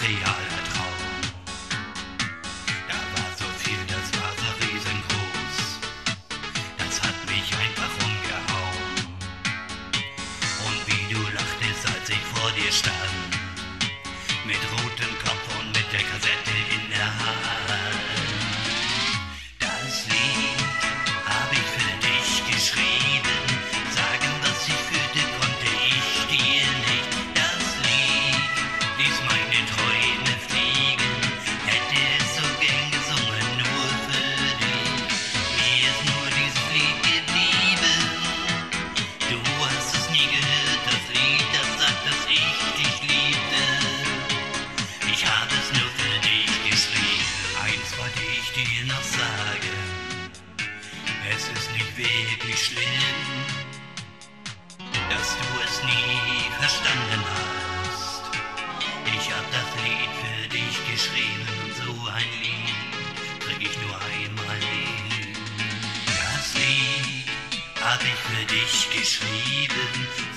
realer Traum. Da war so viel, das war so riesengroß, das hat mich einfach umgehauen. Und wie du lachtest, als ich vor dir stand, mit rotem Kopf und mit der Kassette in der Hand. Das Lied hab ich für dich geschrieben, sagen, was ich fühlte, konnte ich dir nicht. Das Lied ließ meine Träume fliegen, hätte es so gern gesungen, nur für dich. Mir ist nur dieses Lied geblieben, du hast es nie gehört, das Lied, das sagt, dass ich dich liebte. Ich habe es nur für dich geschrieben. Eins wollte ich dir noch sagen, es ist nicht wirklich schlimm, dass du es nie verstanden hast. Ich hab das Lied für dich geschrieben und so ein Lied krieg ich nur einmal hin. Das Lied hab ich für dich geschrieben